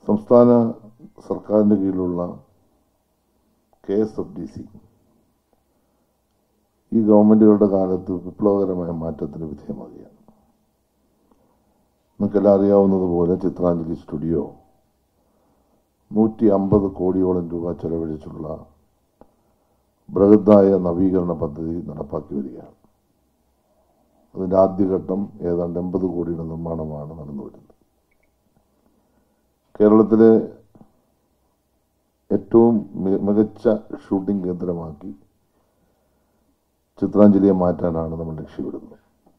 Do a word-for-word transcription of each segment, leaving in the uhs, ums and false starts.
സംസ്ഥാന സർക്കാരിൻ്റെ കീഴിലുള്ള K S F D C ഈ ഗവൺമെൻറ്റുകളുടെ കാലത്ത് വിപ്ലവകരമായ മാറ്റത്തിന് വിധേയമാകുകയാണ്. നിങ്ങൾക്കെല്ലാം അറിയാവുന്നതുപോലെ ചിത്രാഞ്ജലി സ്റ്റുഡിയോ നൂറ്റി അമ്പത് കോടിയോളം രൂപ ചെലവഴിച്ചുള്ള ബൃഹത്തായ നവീകരണ പദ്ധതി നടപ്പാക്കി വരികയാണ്. അതിൻ്റെ ആദ്യഘട്ടം ഏതാണ്ട് എൺപത് കോടിയുടെ നിർമ്മാണമാണ് നടന്നു വരുന്നത്. കേരളത്തിലെ ഏറ്റവും മികച്ച ഷൂട്ടിംഗ് കേന്ദ്രമാക്കി ചിത്രാഞ്ജലിയെ മാറ്റാനാണ് നമ്മൾ ലക്ഷ്യമിടുന്നത്.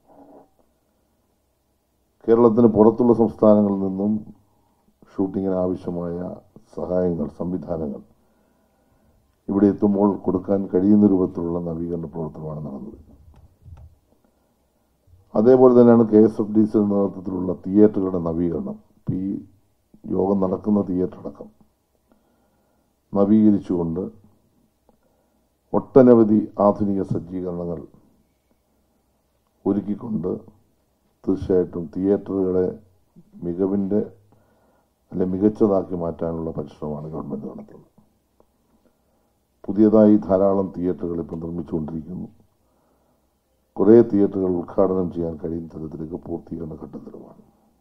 കേരളത്തിന് പുറത്തുള്ള സംസ്ഥാനങ്ങളിൽ നിന്നും ഷൂട്ടിങ്ങിന് ആവശ്യമായ സഹായങ്ങൾ, സംവിധാനങ്ങൾ ഇവിടെ എത്തുമ്പോൾ കൊടുക്കാൻ കഴിയുന്ന രൂപത്തിലുള്ള നവീകരണ പ്രവർത്തനമാണ് നടന്നത്. അതേപോലെ തന്നെയാണ് കെ എസ് എഫ് ഡി സിയുടെ നേതൃത്വത്തിലുള്ള തിയേറ്ററുകളുടെ നവീകരണം. ഈ യോഗം നടക്കുന്ന തിയേറ്റർ അടക്കം നവീകരിച്ചുകൊണ്ട് ഒട്ടനവധി ആധുനിക സജ്ജീകരണങ്ങൾ ഒരുക്കിക്കൊണ്ട് തീർച്ചയായിട്ടും തിയേറ്ററുകളെ മികവിൻ്റെ അല്ലെ മികച്ചതാക്കി മാറ്റാനുള്ള പരിശ്രമമാണ് ഗവൺമെൻറ് നടത്തുന്നത്. പുതിയതായി ധാരാളം തിയേറ്ററുകൾ ഇപ്പം നിർമ്മിച്ചുകൊണ്ടിരിക്കുന്നു. കുറേ തിയേറ്ററുകൾ ഉദ്ഘാടനം ചെയ്യാൻ കഴിയുന്ന തരത്തിലേക്ക് പൂർത്തീകരണ ഘട്ടത്തിലുമാണ്.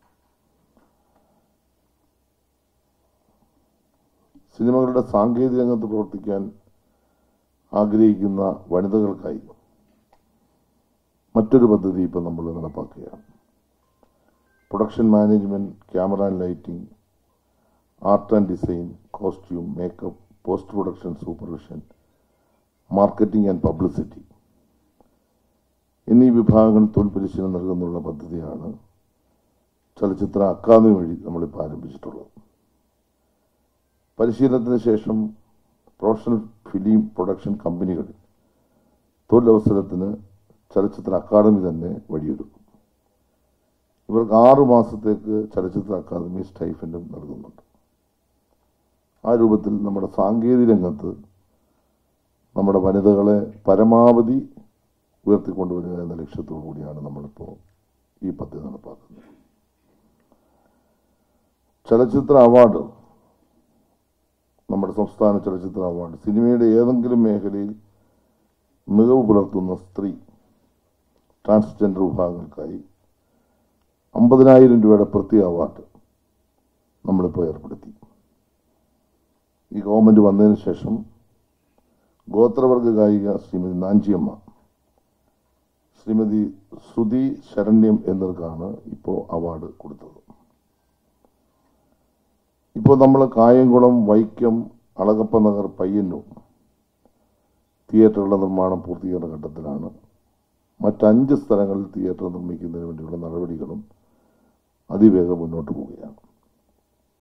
സിനിമകളുടെ സാങ്കേതിക രംഗത്ത് പ്രവർത്തിക്കാൻ ആഗ്രഹിക്കുന്ന വനിതകൾക്കായി മറ്റൊരു പദ്ധതി ഇപ്പം നമ്മൾ നടപ്പാക്കുകയാണ്. Production management, camera and lighting, art and design, costume, makeup, post production supervision, marketing and publicity എന്നീ വിഭാഗങ്ങൾ തൊഴിൽ പരിശീലനം നൽകുന്നുള്ള പദ്ധതിയാണ് ചലച്ചിത്ര അക്കാദമി വഴി നമ്മളിപ്പോൾ ആരംഭിച്ചിട്ടുള്ളത്. പരിശീലനത്തിന് ശേഷം പ്രൊഫഷണൽ ഫിലിം പ്രൊഡക്ഷൻ കമ്പനികളിൽ തൊഴിലവസരത്തിന് ചലച്ചിത്ര അക്കാദമി തന്നെ വഴിയൊരുക്കും. ഇവർക്ക് ആറു മാസത്തേക്ക് ചലച്ചിത്ര അക്കാദമി സ്റ്റൈഫൻഡും നൽകുന്നുണ്ട്. ആ രൂപത്തിൽ നമ്മുടെ സാങ്കേതിക രംഗത്ത് നമ്മുടെ വനിതകളെ പരമാവധി ഉയർത്തിക്കൊണ്ടുവരിക എന്ന ലക്ഷ്യത്തോടു കൂടിയാണ് നമ്മളിപ്പോൾ ഈ പദ്ധതി നടപ്പാക്കുന്നത്. ചലച്ചിത്ര അവാർഡ്, നമ്മുടെ സംസ്ഥാന ചലച്ചിത്ര അവാർഡ്, സിനിമയുടെ ഏതെങ്കിലും മേഖലയിൽ മികവ് പുലർത്തുന്ന സ്ത്രീ, ട്രാൻസ്ജെൻഡർ വിഭാഗങ്ങൾക്കായി അമ്പതിനായിരം രൂപയുടെ പ്രത്യേക അവാർഡ് നമ്മളിപ്പോൾ ഏർപ്പെടുത്തി. ഈ ഗവൺമെൻറ് വന്നതിന് ശേഷം ഗോത്രവർഗ ഗായിക ശ്രീമതി നാഞ്ചിയമ്മ, ശ്രീമതി ശ്രുതി ശരണ്യം എന്നിവർക്കാണ് ഇപ്പോൾ അവാർഡ് കൊടുത്തത്. ഇപ്പോൾ നമ്മൾ കായംകുളം, വൈക്കം, അളഗപ്പ നഗർ, പയ്യന്നൂർ തിയേറ്ററുകളുടെ നിർമ്മാണം പൂർത്തീകരണ ഘട്ടത്തിലാണ്. മറ്റഞ്ച് സ്ഥലങ്ങളിൽ തിയേറ്റർ നിർമ്മിക്കുന്നതിന് വേണ്ടിയുള്ള നടപടികളും അതിവേഗം മുന്നോട്ട് പോവുകയാണ്.